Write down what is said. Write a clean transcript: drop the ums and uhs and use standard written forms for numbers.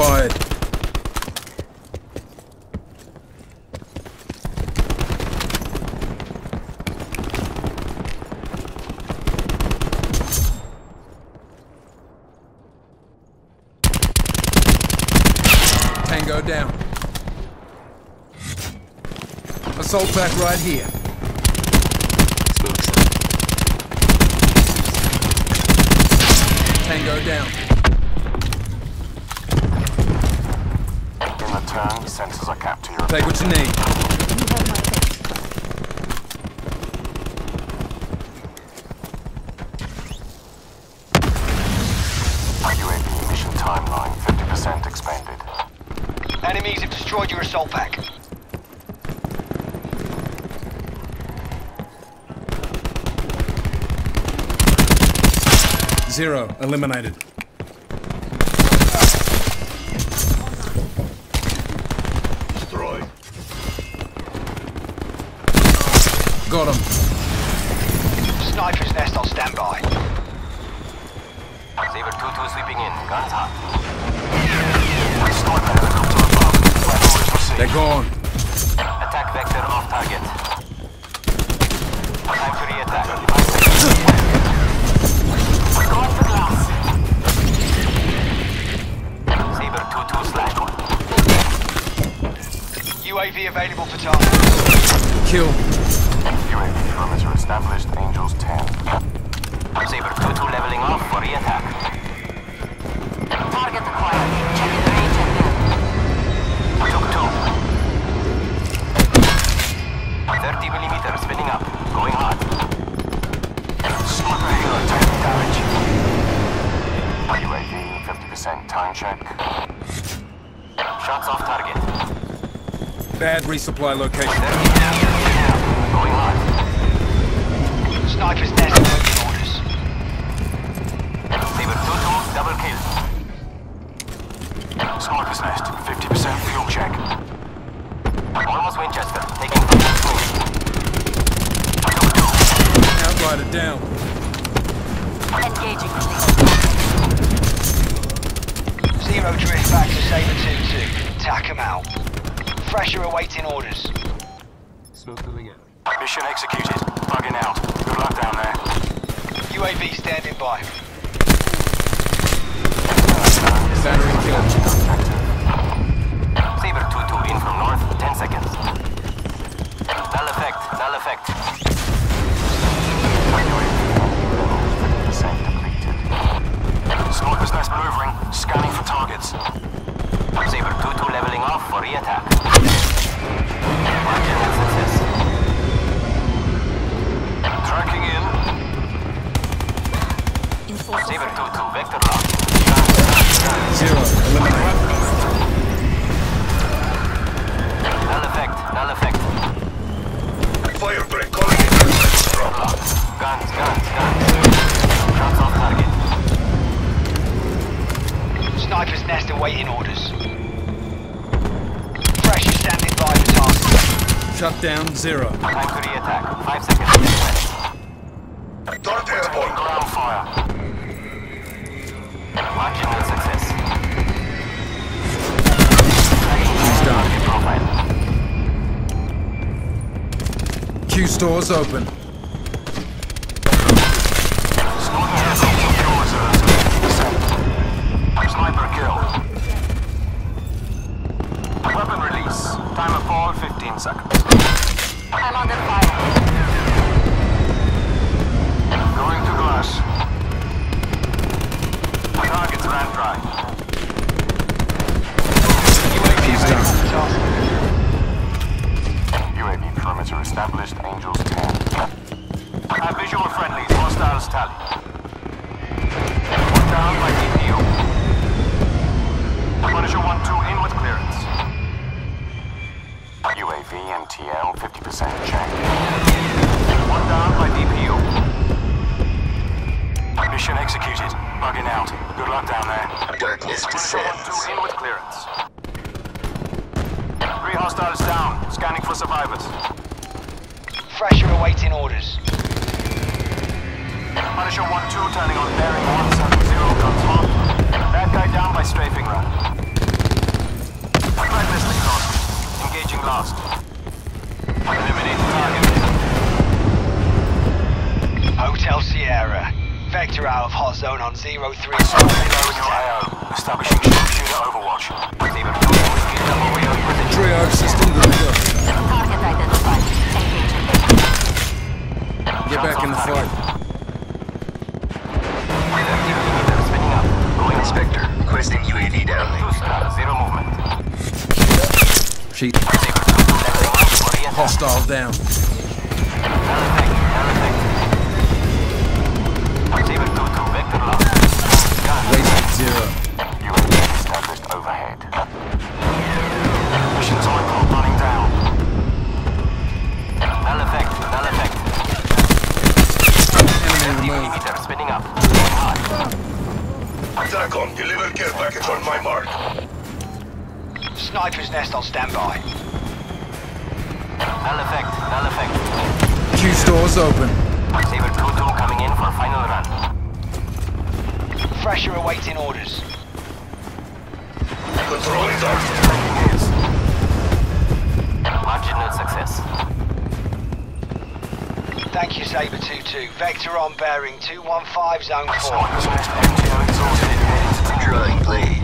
fired. Tango down. Assault pack right here. Tango down. In return, sensors are capped to your... Take what you need. You have my text. UAV mission timeline 50% expended. Enemies have destroyed your assault pack. Zero. Eliminated. Destroyed. Got him. Sniper's nest on standby. Saber 2-2 sweeping in. Guns hot. Sniper helicopter above. Weapons received. They're gone. Attack vector off target. Time to re-attack. Going for glass. Saber 2-2 /1. UAV available for target. Kill. UAV perimeter established. Angels 10. Saber 2-2 leveling off for re-attack. Target acquired. Check the range and build. Took 2. 30mm spinning up. Going hard. Sniper helo taking damage. UAV 50% time check. Shots off target. Bad resupply location. 30 down. Going hard. Sniper's nest awaiting orders. Saber 2-2 double kill. Sniper's nest 50% fuel check. Almost Winchester taking full. Outrider down. Engaging. Zero drift back to Saber 2-2. Tack him out. Fresher awaiting orders. Smoke moving out. Mission executed. Bugging out. Good luck down there. UAV standing by. Battery killed. Saber 2-2 in from north. 10 seconds. Null effect. Null effect. 50% depleted. Sniper's nest maneuvering. Scanning for targets. Saber 2-2 leveling off for re-attack. Margin success. Tracking in. Saber 2-2 vector lock. Zero. Eliminated. Null effect. Null effect. Fire break calling in. Guns. Shots off target. Sniper's nest awaiting orders. Fresher standing by for target. Shut down. Zero. Time to re-attack. 5 seconds. Dart airborne. Ground fire. Marginal success. He's done. Profile. Q stores open. Sniper kill. Weapon release. Time of fall 15 seconds. I'm under fire. Going to glass. Targets ran dry. UAV available for target. UAV perimeter established. Angels 10. Have visual friendlies. Hostiles tally. One down by DPO. Punisher 1-2 in with clearance. UAV MTL 50% check. One down by DPO. Mission executed. Bugging out. Good luck down there. Darkness Punisher descends. 1-2 in with clearance. 3 hostiles down. Scanning for survivors. Fresher awaiting orders. Punisher 1-2 turning on bearing 170 guns hot. Bad guy down by strafing run. Engaging last. Eliminate target. Hotel Sierra. Vector out of hot zone on 03. Below your AO. Establishing sharpshooter overwatch. Receiver 2 is double wheel position. Triage system good to go. Target identified. Engaging. Get back in the fight. Spinning up. Going Inspector, requesting UAV down. booster. Zero movement. Sheet. Receiver 2 leveling up for reattack. Hostile down. Null effect. Receiver 2-2, vector lost. Gun. Wasted 0. UAV established overhead. Mission cycle running down. Null effect. Enemy removed. Meter spinning up. Going high. TACOM, deliver care package on my mark. Sniper's nest on standby. Null effect. Q stores open. Receiver 2-2 coming in for final run. Fresher awaiting orders. Control is out. Yes. Marginal success. Thank you, Saber 2-2. Vector on bearing 215 zone 4. Sniper's nest MTO exhausted. Heading to Drawing, please.